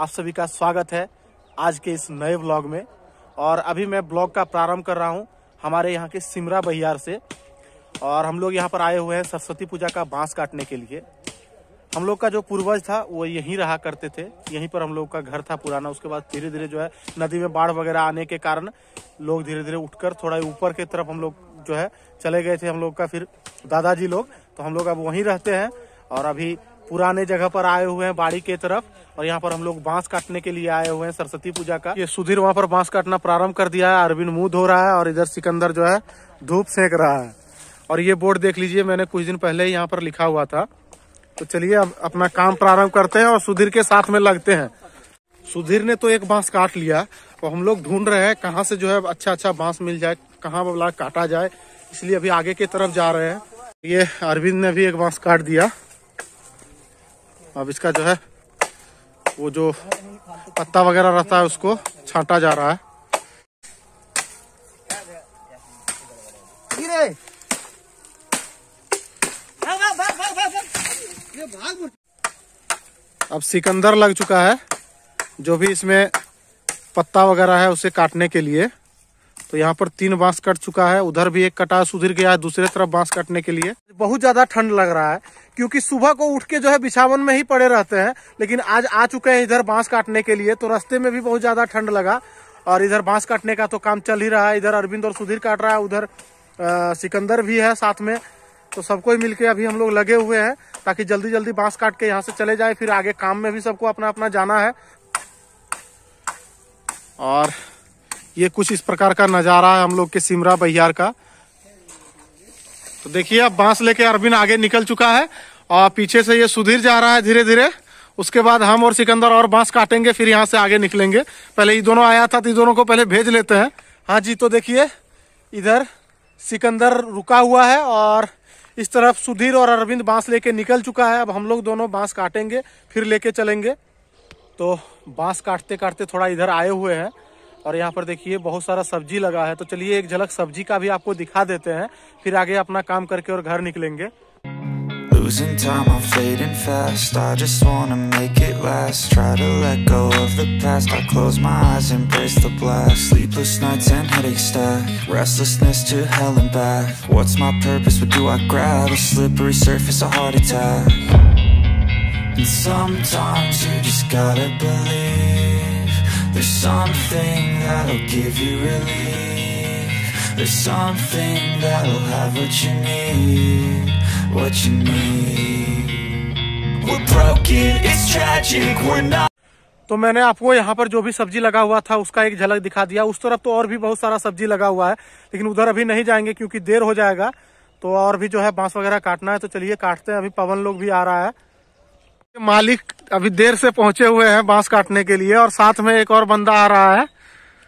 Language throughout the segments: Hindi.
आप सभी का स्वागत है आज के इस नए व्लॉग में। और अभी मैं ब्लॉग का प्रारंभ कर रहा हूं हमारे यहाँ के सिमरा बहियार से। और हम लोग यहाँ पर आए हुए हैं सरस्वती पूजा का बांस काटने के लिए। हम लोग का जो पूर्वज था वो यहीं रहा करते थे, यहीं पर हम लोग का घर था पुराना। उसके बाद धीरे धीरे जो है नदी में बाढ़ वगैरह आने के कारण लोग धीरे धीरे उठकर थोड़ा ऊपर की तरफ हम लोग जो है चले गए थे। हम लोग का फिर दादाजी लोग, तो हम लोग अब वहीं रहते हैं और अभी पुराने जगह पर आए हुए हैं बाड़ी के तरफ। और यहाँ पर हम लोग बांस काटने के लिए आए हुए हैं सरस्वती पूजा का। ये सुधीर वहाँ पर बांस काटना प्रारंभ कर दिया है, अरविंद मुंह धो रहा है और इधर सिकंदर जो है धूप सेक रहा है। और ये बोर्ड देख लीजिए, मैंने कुछ दिन पहले ही यहाँ पर लिखा हुआ था। तो चलिए अब अपना काम प्रारंभ करते हैं और सुधीर के साथ में लगते हैं। सुधीर ने तो एक बांस काट लिया और हम लोग ढूंढ रहे हैं कहाँ से जो है अच्छा बांस मिल जाए, कहाँ वाला काटा जाए, इसलिए अभी आगे की तरफ जा रहे हैं। ये अरविंद ने भी एक बांस काट दिया। अब इसका जो है वो जो पत्ता वगैरह रहता है उसको छांटा जा रहा है। अब सिकंदर लग चुका है जो भी इसमें पत्ता वगैरह है उसे काटने के लिए। तो यहाँ पर 3 बांस कट चुका है, उधर भी एक कटा सुधीर गया है दूसरे तरफ बांस काटने के लिए। बहुत ज्यादा ठंड लग रहा है क्योंकि सुबह को उठ के जो है बिछावन में ही पड़े रहते हैं, लेकिन आज आ चुके हैं इधर बांस काटने के लिए। तो रास्ते में भी बहुत ज्यादा ठंड लगा और इधर बांस काटने का तो काम चल ही रहा है। इधर अरविंद और सुधीर काट रहा है, उधर सिकंदर भी है साथ में। तो सबको ही मिलके अभी हम लोग लगे हुए हैं ताकि जल्दी जल्दी बांस काट के यहाँ से चले जाए, फिर आगे काम में भी सबको अपना अपना जाना है। और ये कुछ इस प्रकार का नजारा है हम लोग के सिमरा बहियार का। तो देखिए अब बांस लेके अरविंद आगे निकल चुका है और पीछे से ये सुधीर जा रहा है धीरे धीरे। उसके बाद हम और सिकंदर और बांस काटेंगे, फिर यहाँ से आगे निकलेंगे। पहले ये दोनों आया था तो ये दोनों को पहले भेज लेते हैं। हाँ जी, तो देखिए इधर सिकंदर रुका हुआ है और इस तरफ सुधीर और अरविंद बांस लेके निकल चुका है। अब हम लोग दोनों बांस काटेंगे फिर लेके चलेंगे। तो बांस काटते काटते थोड़ा इधर आए हुए हैं और यहाँ पर देखिए बहुत सारा सब्जी लगा है। तो चलिए एक झलक सब्जी का भी आपको दिखा देते हैं, फिर आगे अपना काम करके और घर निकलेंगे। Losing time, I'm fading fast. I just wanna make it last. Try to let go of the past. I close my eyes, embrace the blast. Sleepless nights and headaches stack. Restlessness to hell and back. What's my purpose? What do I grab? A slippery surface, a heart attack. And sometimes you just gotta believe. There's something that'll give you relief. There's something that'll have what you need. What you need. We're broken, it's tragic, we're not. तो मैंने आपको यहाँ पर जो भी सब्जी लगा हुआ था उसका एक झलक दिखा दिया। उस तरफ तो और भी बहुत सारा सब्जी लगा हुआ है, लेकिन उधर अभी नहीं जाएंगे क्योंकि देर हो जाएगा। तो और भी जो है बांस वगैरह काटना है, तो चलिए काटते हैं। अभी पवन लोग भी आ रहा है। मालिक अभी देर से पहुंचे हुए हैं बांस काटने के लिए और साथ में एक और बंदा आ रहा है।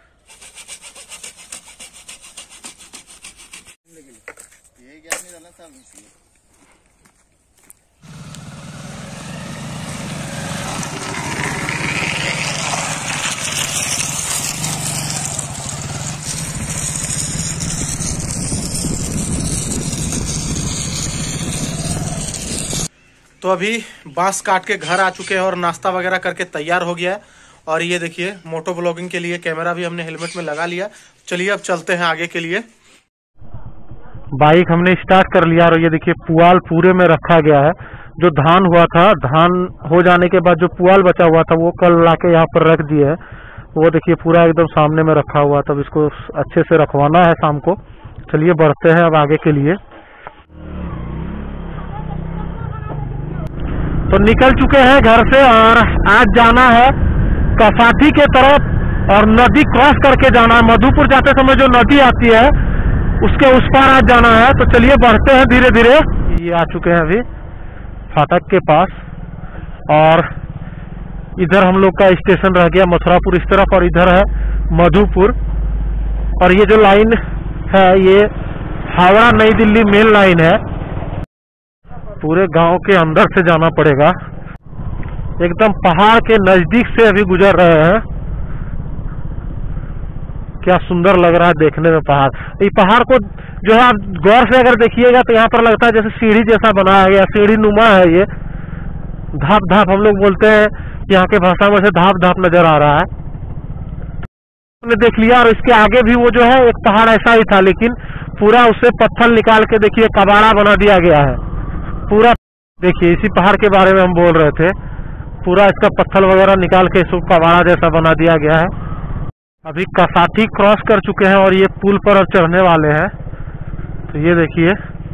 तो अभी बांस काट के घर आ चुके हैं और नाश्ता वगैरह करके तैयार हो गया है। और ये देखिए मोटो ब्लॉगिंग के लिए कैमरा भी हमने हेलमेट में लगा लिया। चलिए अब चलते हैं आगे के लिए। बाइक हमने स्टार्ट कर लिया और ये देखिए पुआल पूरे में रखा गया है। जो धान हुआ था, धान हो जाने के बाद जो पुआल बचा हुआ था वो कल लाके यहाँ पर रख दिए है। वो देखिए पूरा एकदम सामने में रखा हुआ था। अब इसको अच्छे से रखवाना है शाम को। चलिए बढ़ते हैं अब आगे के लिए। तो निकल चुके हैं घर से और आज जाना है कसाठी के तरफ और नदी क्रॉस करके जाना है। मधुपुर जाते समय जो नदी आती है उसके उस पार आज जाना है। तो चलिए बढ़ते हैं धीरे धीरे। ये आ चुके हैं अभी फाटक के पास और इधर हम लोग का स्टेशन रह गया मथुरापुर इस तरफ और इधर है मधुपुर। और ये जो लाइन है ये हावड़ा नई दिल्ली मेन लाइन है। पूरे गांव के अंदर से जाना पड़ेगा। एकदम पहाड़ के नजदीक से अभी गुजर रहे हैं। क्या सुंदर लग रहा है देखने में पहाड़। ये पहाड़ को जो है आप गौर से अगर देखिएगा तो यहाँ पर लगता है जैसे सीढ़ी जैसा बनाया गया, सीढ़ी नुमा है ये। धाप धाप हम लोग बोलते हैं यहाँ के भाषा में से धाप धाप नजर आ रहा है। हमने देख लिया। और इसके आगे भी वो जो है एक पहाड़ ऐसा ही था, लेकिन पूरा उससे पत्थर निकाल के देखिए कबाड़ा बना दिया गया है पूरा। देखिए इसी पहाड़ के बारे में हम बोल रहे थे, पूरा इसका पत्थर वगैरह निकाल के इसको कबाड़ा जैसा बना दिया गया है। अभी कसाठी क्रॉस कर चुके हैं और ये पुल पर अब चढ़ने वाले हैं। तो ये देखिए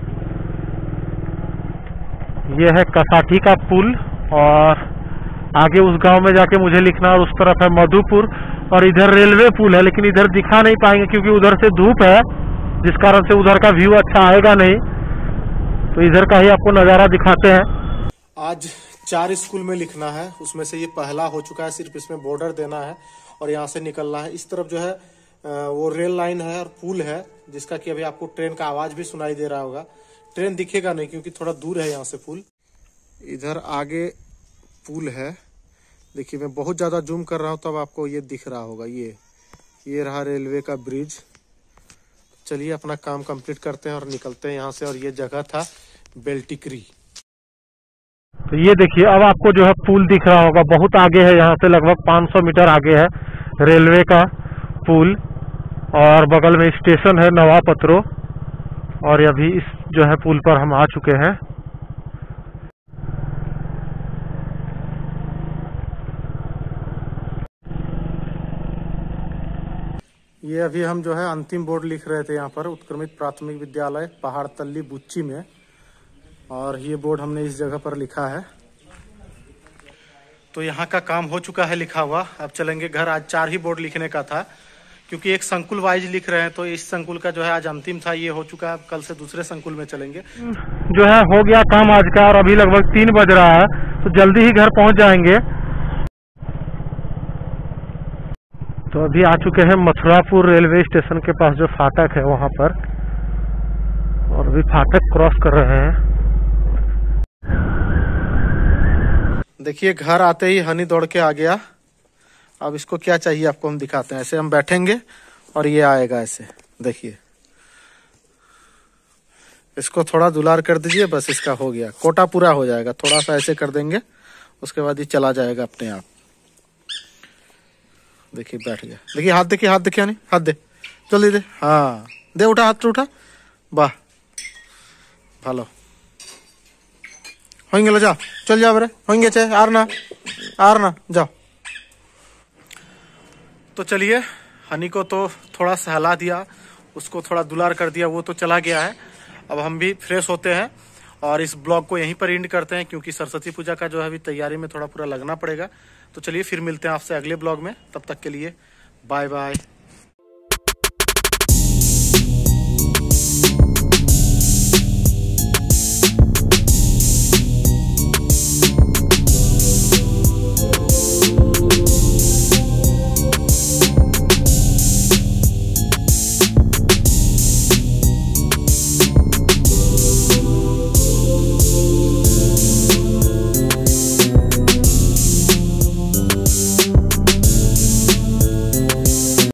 ये है कसाठी का पुल, और आगे उस गांव में जाके मुझे लिखना, और उस तरफ है मधुपुर, और इधर रेलवे पुल है, लेकिन इधर दिखा नहीं पाएंगे क्योंकि उधर से धूप है, जिस कारण से उधर का व्यू अच्छा आएगा नहीं। तो इधर का ही आपको नज़ारा दिखाते हैं। आज 4 स्कूल में लिखना है, उसमें से ये पहला हो चुका है। सिर्फ इसमें बॉर्डर देना है और यहाँ से निकलना है। इस तरफ जो है वो रेल लाइन है और पुल है, जिसका कि अभी आपको ट्रेन का आवाज भी सुनाई दे रहा होगा। ट्रेन दिखेगा नहीं क्योंकि थोड़ा दूर है यहाँ से पुल। इधर आगे पुल है, देखिए मैं बहुत ज्यादा जूम कर रहा हूँ तब आपको ये दिख रहा होगा। ये रहा रेलवे का ब्रिज। चलिए अपना काम कंप्लीट करते हैं और निकलते हैं यहाँ से। और ये जगह था बेल्टिकरी। तो ये देखिए अब आपको जो है पुल दिख रहा होगा, बहुत आगे है, यहाँ से लगभग 500 मीटर आगे है रेलवे का पुल, और बगल में स्टेशन है नवापत्रो। और अभी इस जो है पुल पर हम आ चुके हैं। ये अभी हम जो है अंतिम बोर्ड लिख रहे थे यहाँ पर, उत्क्रमित प्राथमिक विद्यालय पहाड़ तल्ली बुच्ची में, और ये बोर्ड हमने इस जगह पर लिखा है। तो यहाँ का काम हो चुका है लिखा हुआ। अब चलेंगे घर। आज 4 ही बोर्ड लिखने का था क्योंकि एक संकुल वाइज लिख रहे हैं, तो इस संकुल का जो है आज अंतिम था, ये हो चुका है। अब कल से दूसरे संकुल में चलेंगे। जो है हो गया काम आज का, और अभी लगभग 3 बज रहा है, तो जल्दी ही घर पहुंच जाएंगे। तो अभी आ चुके हैं मथुरापुर रेलवे स्टेशन के पास जो फाटक है वहां पर, और अभी फाटक क्रॉस कर रहे हैं। देखिए घर आते ही हनी दौड़ के आ गया। अब इसको क्या चाहिए आपको हम दिखाते हैं। ऐसे हम बैठेंगे और ये आएगा ऐसे, देखिए इसको थोड़ा दुलार कर दीजिए, बस इसका हो गया, कोटा पूरा हो जाएगा। थोड़ा सा ऐसे कर देंगे, उसके बाद ये चला जाएगा अपने आप। देखिए बैठ गया। देखिए हाथ देखिए, हाथ देखिए, नहीं हाथ दे, जल्दी दे, हाँ दे, उठा हाथ उठा, वाह भालो होंगे। लो जाओ, चल जाओ बरे, होंगे चे, आर ना जाओ। तो चलिए हनी को तो थोड़ा सहला दिया, उसको थोड़ा दुलार कर दिया, वो तो चला गया है। अब हम भी फ्रेश होते हैं और इस ब्लॉग को यहीं पर एंड करते हैं, क्योंकि सरस्वती पूजा का जो है अभी तैयारी में थोड़ा पूरा लगना पड़ेगा। तो चलिए फिर मिलते हैं आपसे अगले ब्लॉग में। तब तक के लिए बाय बाय।